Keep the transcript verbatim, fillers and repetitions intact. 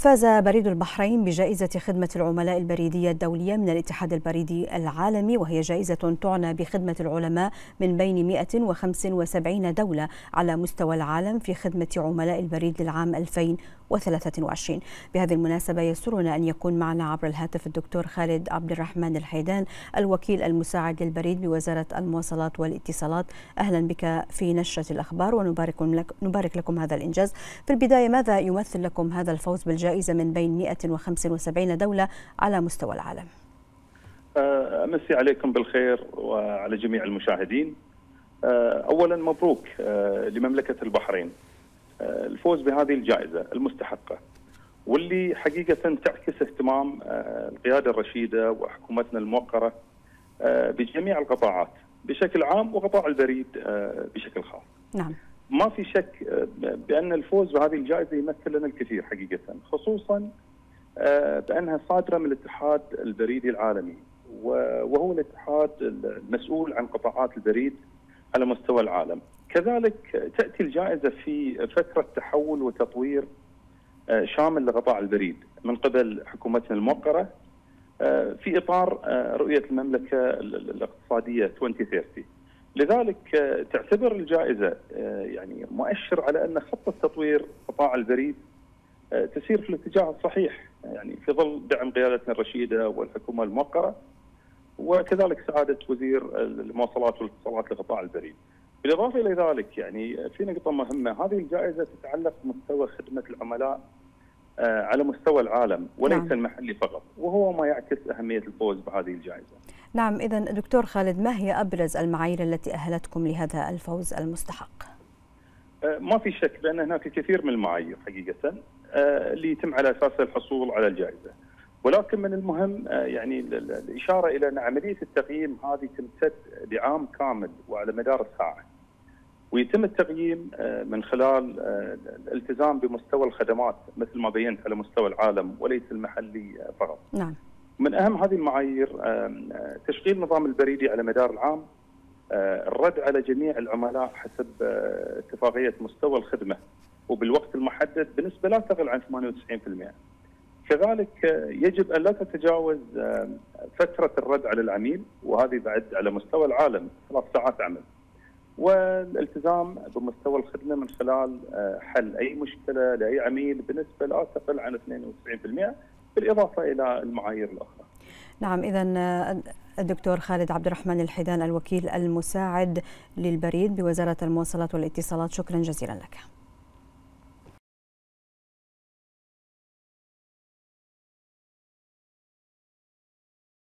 فاز بريد البحرين بجائزة خدمة العملاء البريدية الدولية من الاتحاد البريدي العالمي، وهي جائزة تعنى بخدمة العلماء من بين مئة وخمسة وسبعين دولة على مستوى العالم في خدمة عملاء البريد للعام ألفين وثلاثة وعشرين. بهذه المناسبة يسرنا أن يكون معنا عبر الهاتف الدكتور خالد عبد الرحمن الحيدان، الوكيل المساعد للبريد بوزارة المواصلات والاتصالات. أهلا بك في نشرة الأخبار ونبارك لك نبارك لكم هذا الإنجاز. في البداية، ماذا يمثل لكم هذا الفوز بالجائزة من بين مئة وخمسة وسبعين دولة على مستوى العالم؟ أمسي عليكم بالخير وعلى جميع المشاهدين. أولا مبروك لمملكة البحرين الفوز بهذه الجائزة المستحقة، واللي حقيقة تعكس اهتمام القيادة الرشيدة وحكومتنا الموقرة بجميع القطاعات بشكل عام وقطاع البريد بشكل خاص. نعم. ما في شك بأن الفوز بهذه الجائزة يمثل لنا الكثير حقيقة، خصوصا بأنها صادرة من الاتحاد البريدي العالمي، وهو الاتحاد المسؤول عن قطاعات البريد على مستوى العالم. كذلك تأتي الجائزة في فترة تحول وتطوير شامل لقطاع البريد من قبل حكومتنا الموقرة في إطار رؤية المملكة الاقتصادية ألفين وثلاثين. لذلك تعتبر الجائزة يعني مؤشر على أن خطة تطوير قطاع البريد تسير في الاتجاه الصحيح، يعني في ظل دعم قيادتنا الرشيدة والحكومة الموقرة، وكذلك سعادة وزير المواصلات والاتصالات لقطاع البريد. بالإضافة إلى ذلك يعني في نقطة مهمة، هذه الجائزة تتعلق بمستوى خدمة العملاء على مستوى العالم وليس نعم. المحلي فقط، وهو ما يعكس أهمية الفوز بهذه الجائزة. نعم، إذا دكتور خالد، ما هي أبرز المعايير التي أهلتكم لهذا الفوز المستحق؟ ما في شك بأن هناك الكثير من المعايير حقيقة اللي يتم على أساسها الحصول على الجائزة، ولكن من المهم يعني الإشارة إلى أن عملية التقييم هذه تمتد لعام كامل وعلى مدار الساعة، ويتم التقييم من خلال الالتزام بمستوى الخدمات مثل ما بينت على مستوى العالم وليس المحلي فقط. نعم. من أهم هذه المعايير تشغيل النظام البريدي على مدار العام، الرد على جميع العملاء حسب اتفاقية مستوى الخدمة وبالوقت المحدد بنسبة لا تقل عن ثمانية وتسعين بالمئة. كذلك يجب أن لا تتجاوز فترة الرد على العميل، وهذه بعد على مستوى العالم ثلاث ساعات عمل، والالتزام بمستوى الخدمة من خلال حل أي مشكلة لأي عميل بنسبة لا تقل عن اثنين وتسعين بالمئة، بالإضافة إلى المعايير الأخرى. نعم، إذا الدكتور خالد عبد الرحمن الحيدان، الوكيل المساعد للبريد بوزارة المواصلات والاتصالات، شكرا جزيلا لك.